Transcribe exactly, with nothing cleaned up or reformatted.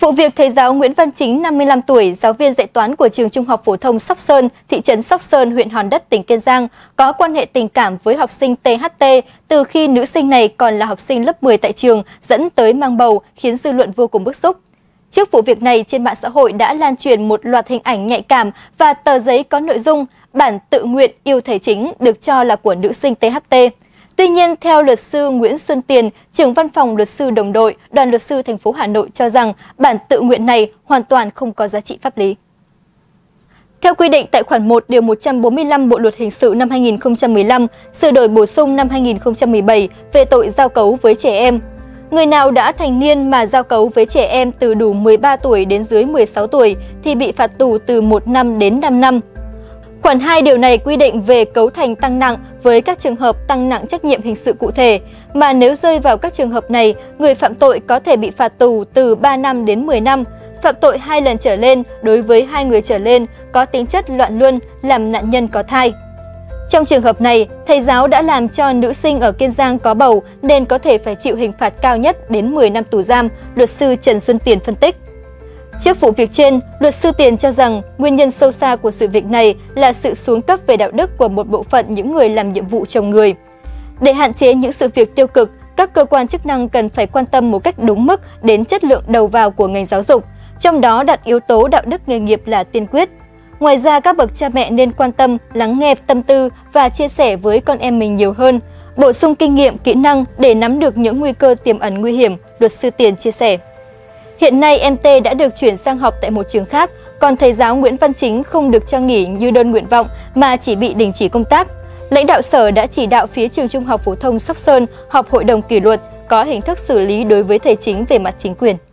Vụ việc thầy giáo Nguyễn Văn Chính, năm mươi lăm tuổi, giáo viên dạy toán của trường Trung học phổ thông Sóc Sơn, thị trấn Sóc Sơn, huyện Hòn Đất, tỉnh Kiên Giang, có quan hệ tình cảm với học sinh tê hát tê từ khi nữ sinh này còn là học sinh lớp mười tại trường, dẫn tới mang bầu, khiến dư luận vô cùng bức xúc. Trước vụ việc này, trên mạng xã hội đã lan truyền một loạt hình ảnh nhạy cảm và tờ giấy có nội dung bản tự nguyện yêu thầy Chính được cho là của nữ sinh tê hát tê. Tuy nhiên, theo luật sư Nguyễn Xuân Tiền, trưởng văn phòng luật sư đồng đội, đoàn luật sư thành phố Hà Nội cho rằng bản tự nguyện này hoàn toàn không có giá trị pháp lý. Theo quy định tại khoản một điều một trăm bốn mươi lăm Bộ luật hình sự năm hai nghìn không trăm mười lăm, sửa đổi bổ sung năm hai nghìn không trăm mười bảy về tội giao cấu với trẻ em, người nào đã thành niên mà giao cấu với trẻ em từ đủ mười ba tuổi đến dưới mười sáu tuổi thì bị phạt tù từ một năm đến năm năm. Khoản hai điều này quy định về cấu thành tăng nặng với các trường hợp tăng nặng trách nhiệm hình sự cụ thể, mà nếu rơi vào các trường hợp này, người phạm tội có thể bị phạt tù từ ba năm đến mười năm, phạm tội hai lần trở lên đối với hai người trở lên, có tính chất loạn luân, làm nạn nhân có thai. Trong trường hợp này, thầy giáo đã làm cho nữ sinh ở Kiên Giang có bầu nên có thể phải chịu hình phạt cao nhất đến mười năm tù giam, luật sư Trần Xuân Tiền phân tích. Trước vụ việc trên, luật sư Tiền cho rằng nguyên nhân sâu xa của sự việc này là sự xuống cấp về đạo đức của một bộ phận những người làm nhiệm vụ chồng người. Để hạn chế những sự việc tiêu cực, các cơ quan chức năng cần phải quan tâm một cách đúng mức đến chất lượng đầu vào của ngành giáo dục, trong đó đặt yếu tố đạo đức nghề nghiệp là tiên quyết. Ngoài ra, các bậc cha mẹ nên quan tâm, lắng nghe tâm tư và chia sẻ với con em mình nhiều hơn, bổ sung kinh nghiệm, kỹ năng để nắm được những nguy cơ tiềm ẩn nguy hiểm, luật sư Tiền chia sẻ. Hiện nay, em T đã được chuyển sang học tại một trường khác, còn thầy giáo Nguyễn Văn Chính không được cho nghỉ như đơn nguyện vọng mà chỉ bị đình chỉ công tác. Lãnh đạo sở đã chỉ đạo phía trường Trung học phổ thông Sóc Sơn họp hội đồng kỷ luật, có hình thức xử lý đối với thầy Chính về mặt chính quyền.